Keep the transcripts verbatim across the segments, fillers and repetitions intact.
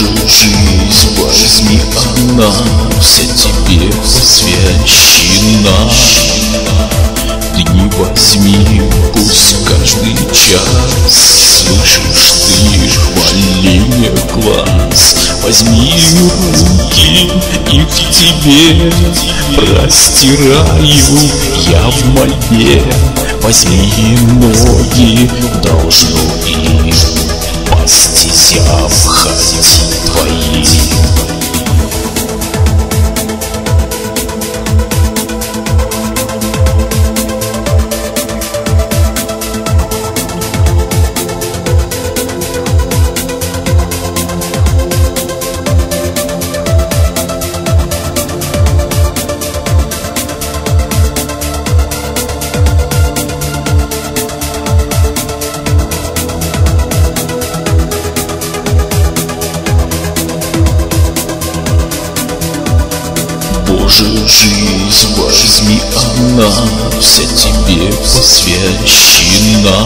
Боже, жизнь возьми, она вся тебе посвящена. Дни возьми, пусть каждый час слышишь ты хваление глаз. Возьми руки, и к тебе простираю я в мольбе. Возьми ноги, должно им по стезям ходить твоим. Боже, жизнь возьми, она вся тебе посвящена.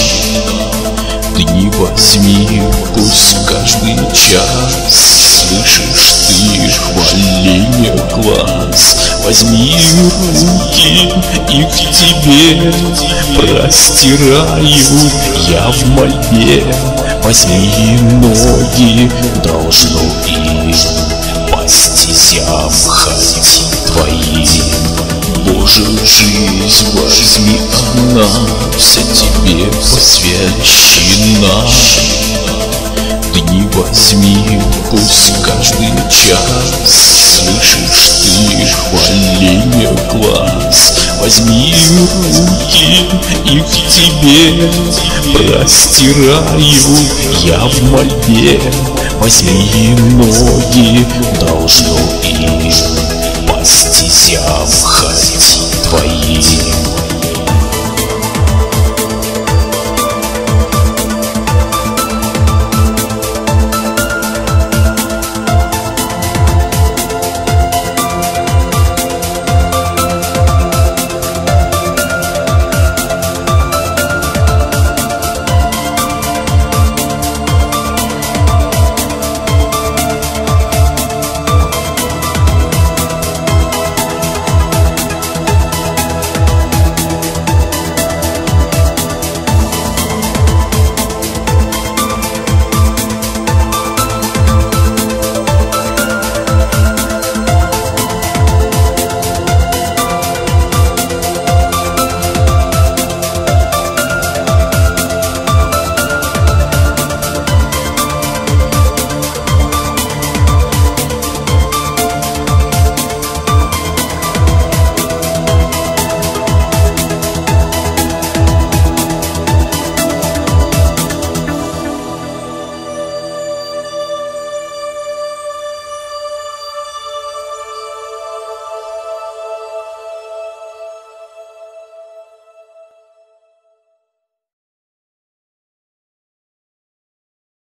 Дни возьми, пусть каждый час слышишь ты хваление глаз. Возьми руки, и к тебе простираю я в мольбе. Возьми ноги, должно им по стезям ходить твоим. Боже, жизнь возьми, она вся тебе посвящена. Дни возьми, пусть каждый час слышишь ты хваление глаз. Возьми руки, и к тебе простираю я в мольбе. Возьми ноги, должно им по стезям ходить твоим.